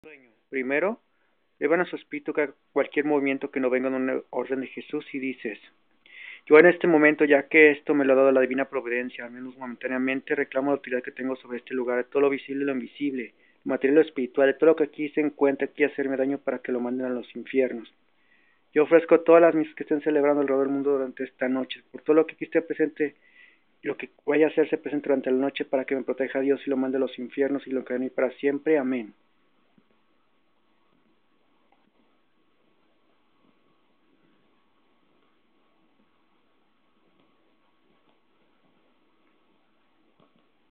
Sueño. Primero, llevan a su espíritu cualquier movimiento que no venga en un orden de Jesús y dices, yo en este momento, ya que esto me lo ha dado la divina providencia, al menos momentáneamente, reclamo la autoridad que tengo sobre este lugar, de todo lo visible y lo invisible, lo material y lo espiritual, de todo lo que aquí se encuentra, aquí hacerme daño para que lo manden a los infiernos. Yo ofrezco todas las misas que estén celebrando alrededor del mundo durante esta noche, por todo lo que aquí esté presente, lo que vaya a hacerse presente durante la noche para que me proteja Dios y lo mande a los infiernos y lo encadene para siempre. Amén.